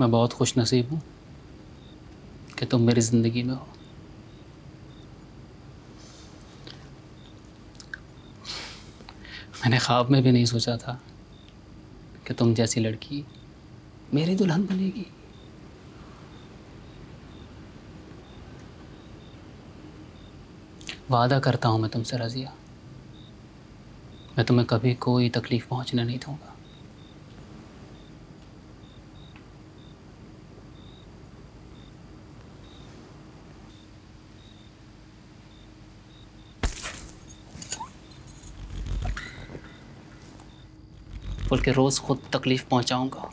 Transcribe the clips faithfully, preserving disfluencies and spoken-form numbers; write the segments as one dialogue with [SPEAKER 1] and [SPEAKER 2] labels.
[SPEAKER 1] मैं बहुत खुश नसीब हूँ कि तुम मेरी ज़िंदगी में हो। मैंने ख्वाब में भी नहीं सोचा था कि तुम जैसी लड़की मेरी दुल्हन बनेगी। वादा करता हूँ मैं तुमसे रज़िया, मैं तुम्हें कभी कोई तकलीफ पहुँचने नहीं दूँगा। बल्कि रोज़ खुद तकलीफ पहुँचाऊँगा।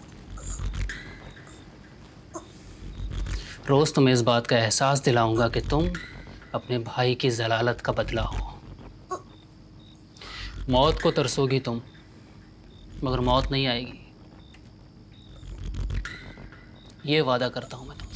[SPEAKER 1] रोज़ तुम्हें इस बात का एहसास दिलाऊँगा कि तुम अपने भाई की ज़लालत का बदला हो। मौत को तरसोगी तुम, मगर मौत नहीं आएगी, ये वादा करता हूँ मैं तुमसे।